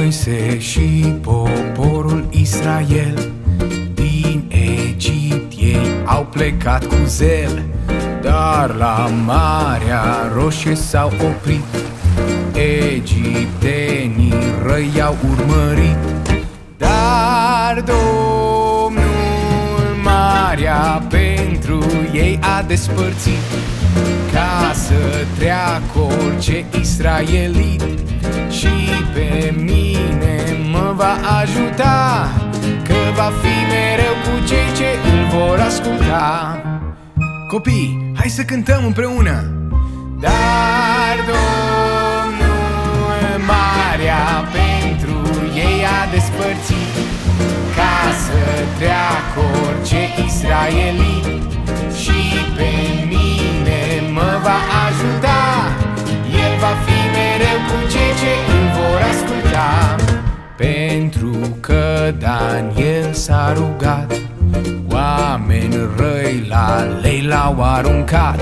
Moise și poporul Israel din Egipt ei au plecat cu zel, dar la Marea Roșie s-au oprit. Egiptenii răi i-au urmărit, dar Domnul Marea pentru ei a despărțit, ca să treacă orice israelit. Și pe mine mă va ajuta, că va fi mereu cu cei ce îl vor asculta. Copii, hai să cântăm împreună! Dar Domnul Marea pentru ei a despărțit, ca să treacă orice israelit. Și pe mine mă va ajuta, el va fi mereu cu cei ce îl vor asculta. Pentru că Daniel s-a rugat, oameni răi la lei l-au aruncat.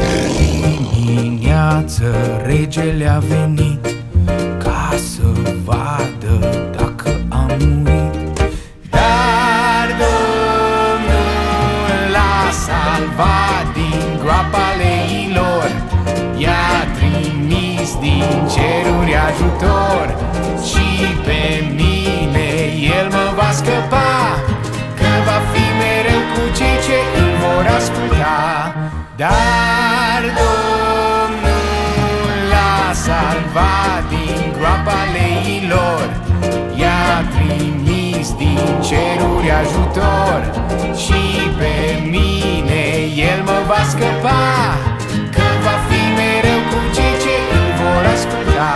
Dimineață regele a venit, ca să vadă dacă a murit. Dar Domnul l-a salvat din groapa leilor, i-a trimis din ceruri ajutor. Și pe mine el mă va scăpa, că va fi mereu cu cei ce îl vor asculta. Dar Domnul l-a salvat din groapa leilor, i-a trimis din ceruri ajutor. Și pe mine el mă va scăpa, că va fi mereu cu cei ce îl vor asculta.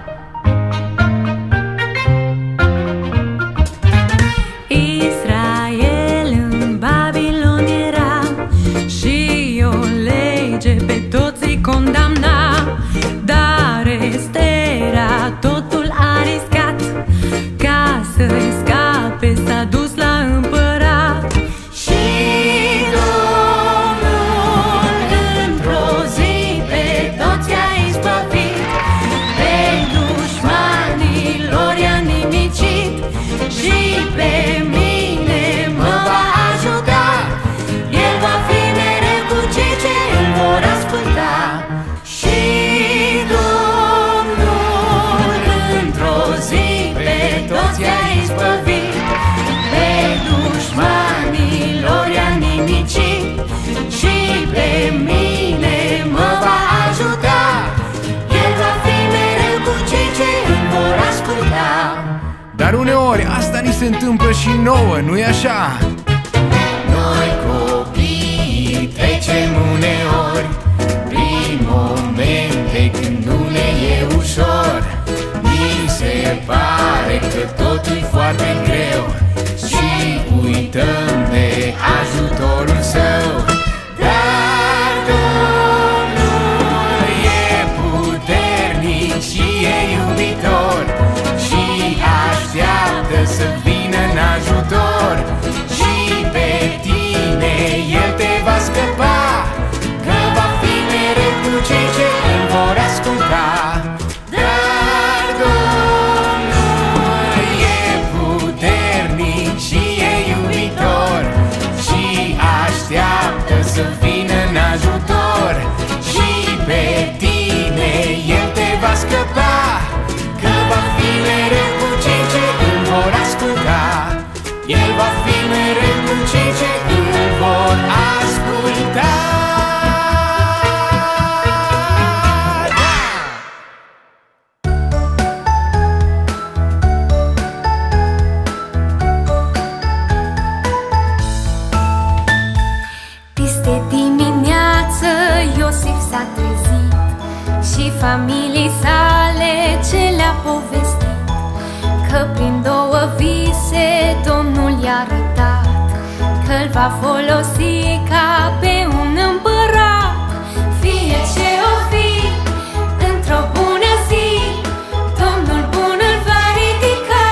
Israel în Babilon era și o lege pe toți îi condamna, dar Estera totul a riscat, ca să-i scape s-a dus la împărat. Și Domnul într-o zi pe toți a izbăvit, pe dușmanilor i-a nimicit. Și pe mine mă va ajuta, el va fi mereu cu cei ce îl vor asculta. Și Domnul într-o zi pe toți i-a izbăvit, pe dușmanilor i-a nimicit. Și pe mine mă va ajuta, el va fi mereu cu cei ce îl vor asculta. Dar uneori asta ni se întâmplă și nouă, nu-i așa? Noi copiii trecem uneori prin momente când nu ne e ușor. Mi se pare că totul-i foarte greu și uităm de ajutorul său. Dar Domnul e puternic și e iubitor și așteaptă să vină în ajutor. Și pe tine el te va scăpa, că va fi mereu cu cei ce îl vor asculta. Dar Domnul e puternic și e iubitor și așteaptă să vină în ajutor. Și pe tine el te va scăpa, că va fi mereu cu cei ce îl vor asculta. El va fi mereu cu cei ce îl vor asculta. Peste dimineață Iosif s-a trezit și familiei sale ce le-a povestit, că prin două vise Domnul i-a arătat, că-l va folosi ca pe un împărat. Fie ce o fi, într-o bună zi, Domnul bun îl va ridica.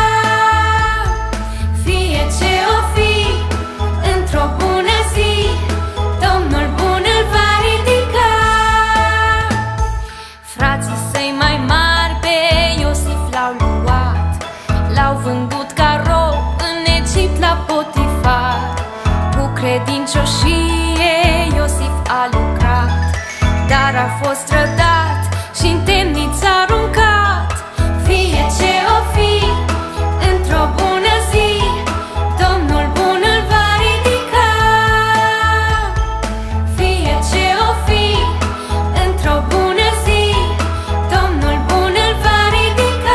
Fie ce o fi, într-o bună zi, Domnul bun îl va ridica. Frații săi mai mari pe Iosif l-au luat credincioșie Iosif a lucrat, dar a fost trădat și-n temniță aruncat. Fie ce o fi, într-o bună zi Domnul bun îl va ridica. Fie ce o fi, într-o bună zi Domnul bun îl va ridica.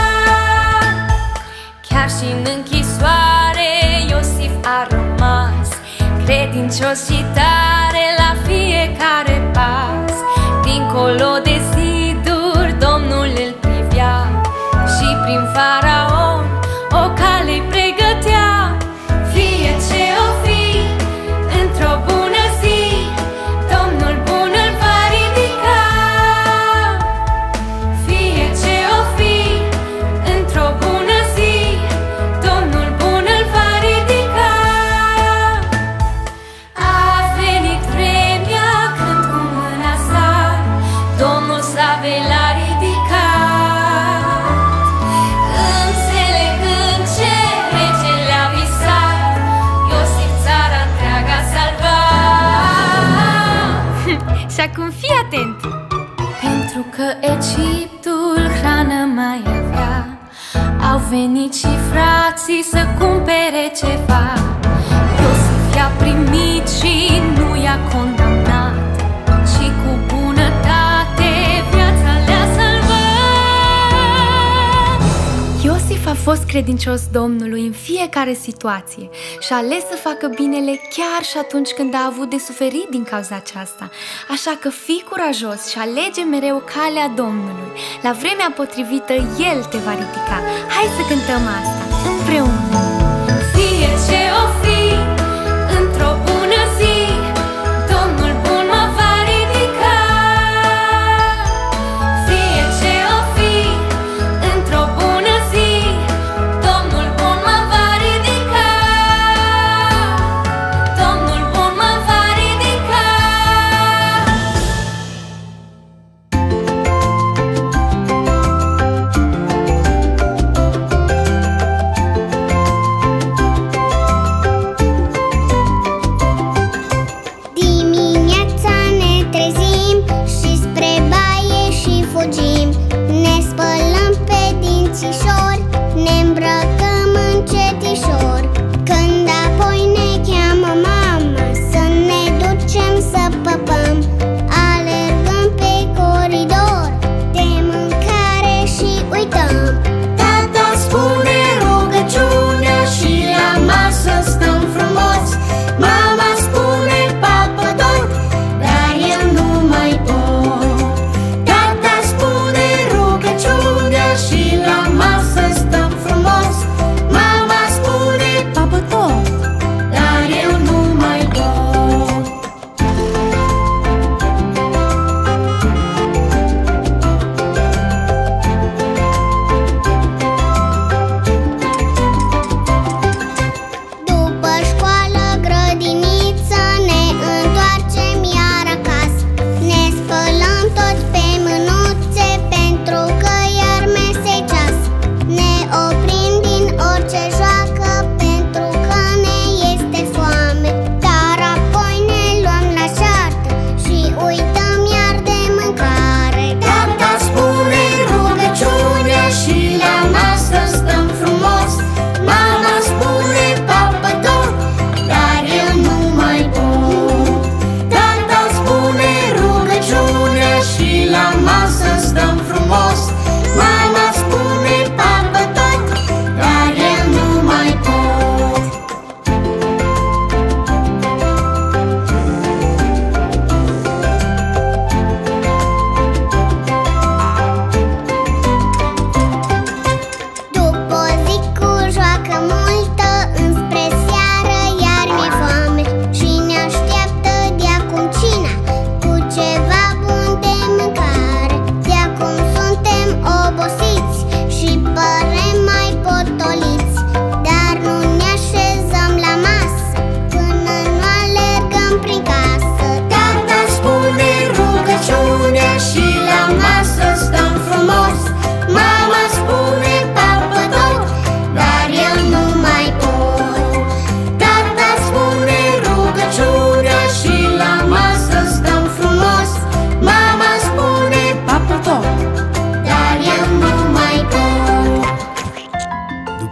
Chiar și-n închisoare Iosif a rămas credincios și tare la fiecare pas. Dincolo de ziduri Domnul îl privea și prin faraon o cale-i pregătea. Fie ce o fi, într-o bună zi Domnul bun îl va ridica. Fie ce o fi, într-o bună zi Domnul bun îl va ridica. A venit vremea când cu mâna sa Domnul s-avea la ridicat. Înțelegând ce regele a visat, Iosif țara întreaga a salvat. Și acum fii atent! Pentru că Egiptul hrană mai avea, au venit și frații să cumpere ceva. Iosif i-a primit și nu i-a condamnat, și cu bunătate viața le-a salvat. Iosif a fost credincios Domnului în fiecare situație și a ales să facă binele chiar și atunci când a avut de suferit din cauza aceasta. Așa că fii curajos și alege mereu calea Domnului. La vremea potrivită El te va ridica. Hai să cântăm asta împreună. Fie ce o fi, într-o bună zi Domnul bun mă va ridica. Fie ce o fi, într-o bună zi Domnul bun mă va ridica. Domnul bun mă va ridica.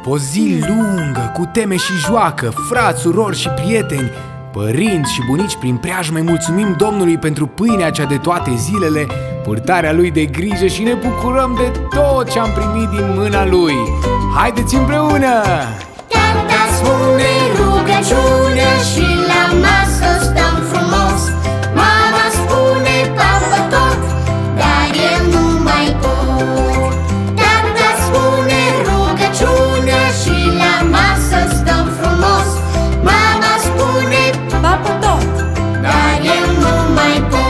O zi lungă, cu teme și joacă, frați, surori și prieteni, părinți și bunici, prin preajmă îi mulțumim Domnului pentru pâinea cea de toate zilele, purtarea Lui de grijă și ne bucurăm de tot ce am primit din mâna Lui. Haideți împreună! Tata spune rugăciunea și la masă stăm frumos. Mama spune papă tot, dar eu nu mai pot. Tata spune rugăciunea și la masă stăm frumos. Mama spune papă tot, dar eu nu mai pot.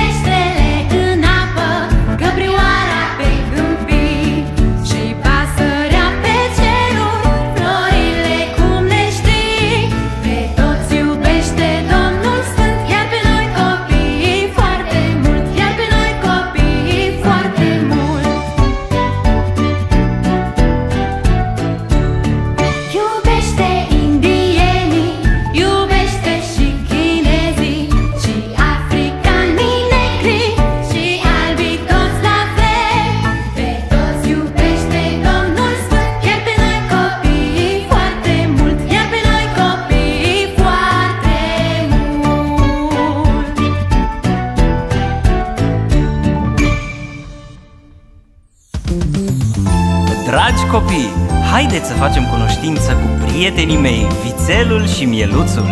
Păsările în apă, căprioara pe câmpii și pasărea copii, haideți să facem cunoștință cu prietenii mei, Vițelul și Mieluțul.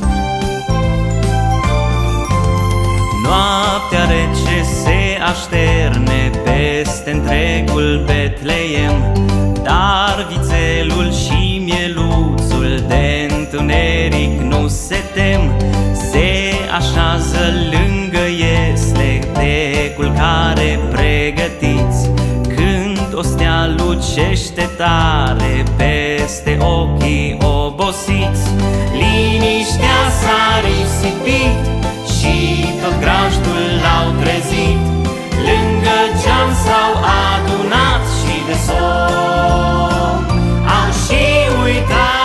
Noaptea rece se așterne peste întregul Betleem, dar Vițelul și Mieluțul de întuneric nu se tem. Se așează lângă iesle de culcare pregătiți, când o stea lucește tare peste ochii obosiți. Liniștea s-a risipit și tot grajdul l-au trezit, lângă geam s-au adunat și de somn au și uitat.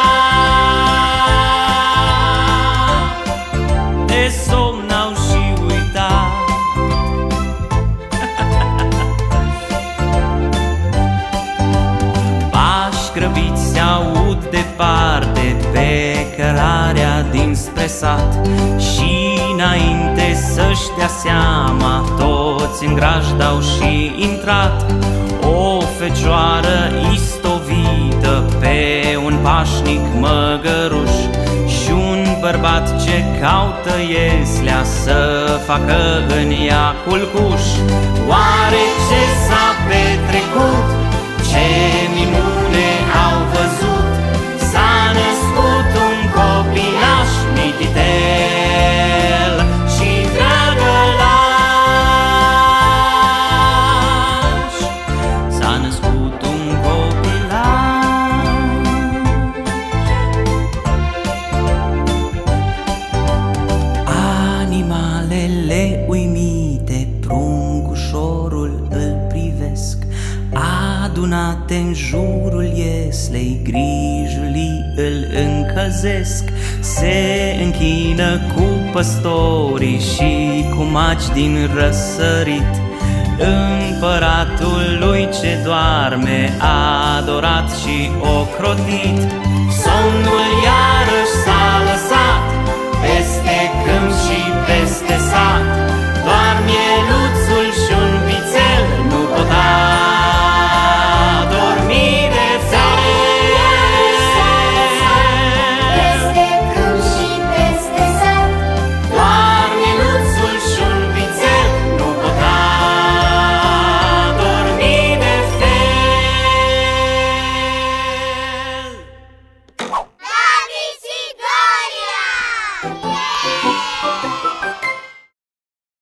De somn au și uitat. Pași grăbiți se aud departe pe cărarea dinspre sat, și înainte să-și dea seama, toți în grajd au și intrat. O fecioară istovită pe un pașnic măgăruș și un bărbat ce caută ieslea să facă în ea culcuș. Oare ce s-a petrecut? Ce minune au văzut? S-a născut un copilaș mititel și drăgălaș. S-a născut un copilaș. Animalele uimite pruncușorul îl privesc, adunate în jurul ieslei, grijulii îl încălzesc. Se închină cu păstorii și cu magi din răsărit. Împăratul lui ce doarme a adorat și ocrotit. Somnul iarăși s-a lăsat peste câmp și peste sat,